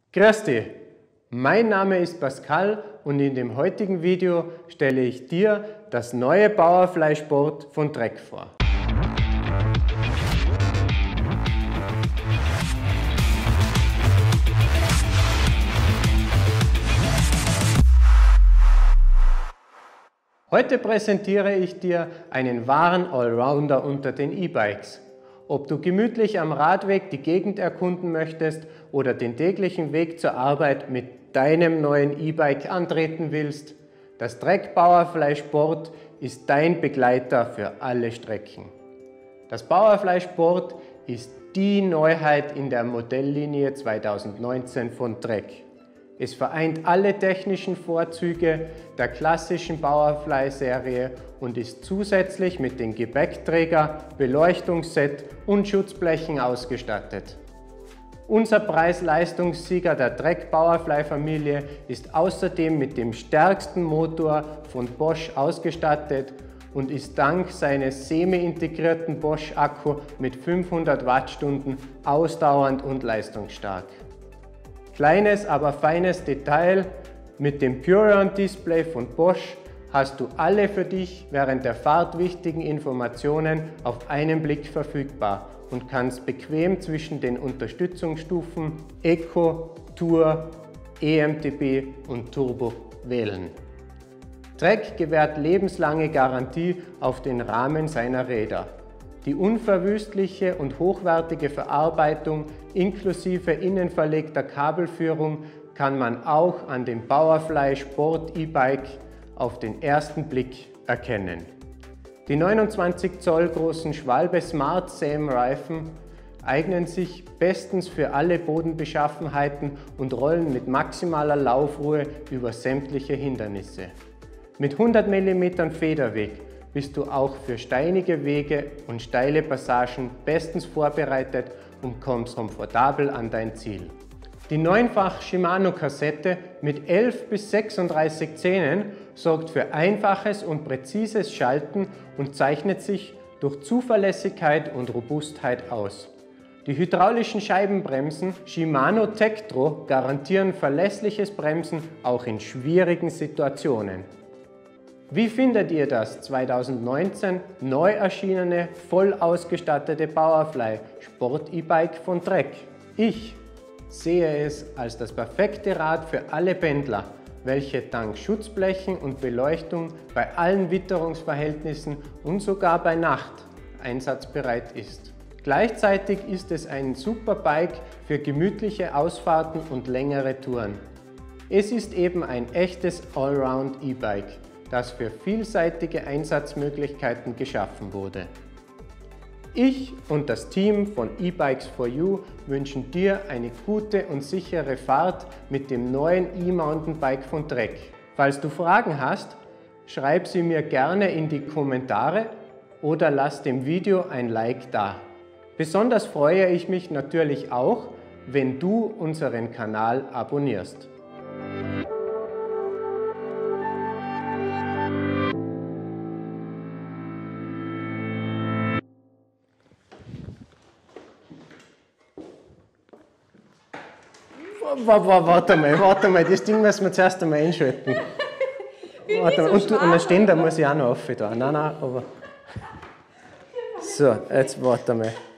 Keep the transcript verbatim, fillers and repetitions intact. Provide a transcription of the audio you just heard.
Grüß dich, mein Name ist Pascal und in dem heutigen Video stelle ich dir das neue Powerfly Sport von Trek vor. Heute präsentiere ich dir einen wahren Allrounder unter den E-Bikes. Ob du gemütlich am Radweg die Gegend erkunden möchtest oder den täglichen Weg zur Arbeit mit deinem neuen E-Bike antreten willst, das Trek Powerfly Sport ist dein Begleiter für alle Strecken. Das Powerfly Sport ist die Neuheit in der Modelllinie zweitausendneunzehn von Trek. Es vereint alle technischen Vorzüge der klassischen Powerfly-Serie und ist zusätzlich mit dem Gepäckträger, Beleuchtungsset und Schutzblechen ausgestattet. Unser Preis-Leistungssieger der Trek Powerfly-Familie ist außerdem mit dem stärksten Motor von Bosch ausgestattet und ist dank seines semi-integrierten Bosch-Akku mit fünfhundert Wattstunden ausdauernd und leistungsstark. Kleines, aber feines Detail: Mit dem Purion-Display von Bosch hast du alle für dich während der Fahrt wichtigen Informationen auf einen Blick verfügbar und kannst bequem zwischen den Unterstützungsstufen Eco, Tour, E M T B und Turbo wählen. Trek gewährt lebenslange Garantie auf den Rahmen seiner Räder. Die unverwüstliche und hochwertige Verarbeitung inklusive innenverlegter Kabelführung kann man auch an dem Powerfly Sport E-Bike auf den ersten Blick erkennen. Die neunundzwanzig Zoll großen Schwalbe Smart S A M Reifen eignen sich bestens für alle Bodenbeschaffenheiten und rollen mit maximaler Laufruhe über sämtliche Hindernisse. Mit hundert Millimeter Federweg bist du auch für steinige Wege und steile Passagen bestens vorbereitet und kommst komfortabel an dein Ziel. Die neunfach Shimano-Kassette mit elf bis sechsunddreißig Zähnen sorgt für einfaches und präzises Schalten und zeichnet sich durch Zuverlässigkeit und Robustheit aus. Die hydraulischen Scheibenbremsen Shimano Tektro garantieren verlässliches Bremsen auch in schwierigen Situationen. Wie findet ihr das zweitausendneunzehn neu erschienene, voll ausgestattete Powerfly Sport E-Bike von Trek? Ich sehe es als das perfekte Rad für alle Pendler, welche dank Schutzblechen und Beleuchtung bei allen Witterungsverhältnissen und sogar bei Nacht einsatzbereit ist. Gleichzeitig ist es ein super Bike für gemütliche Ausfahrten und längere Touren. Es ist eben ein echtes Allround E-Bike, das für vielseitige Einsatzmöglichkeiten geschaffen wurde. Ich und das Team von E-Bikes for You wünschen dir eine gute und sichere Fahrt mit dem neuen E-Mountainbike von Trek. Falls du Fragen hast, schreib sie mir gerne in die Kommentare oder lass dem Video ein Like da. Besonders freue ich mich natürlich auch, wenn du unseren Kanal abonnierst. Warte mal, warte mal, das Ding müssen wir zuerst einmal einschalten. Warte mal, und, du, und den Ständer muss ich auch noch rauf da. Nein, nein, aber. So, jetzt warte mal.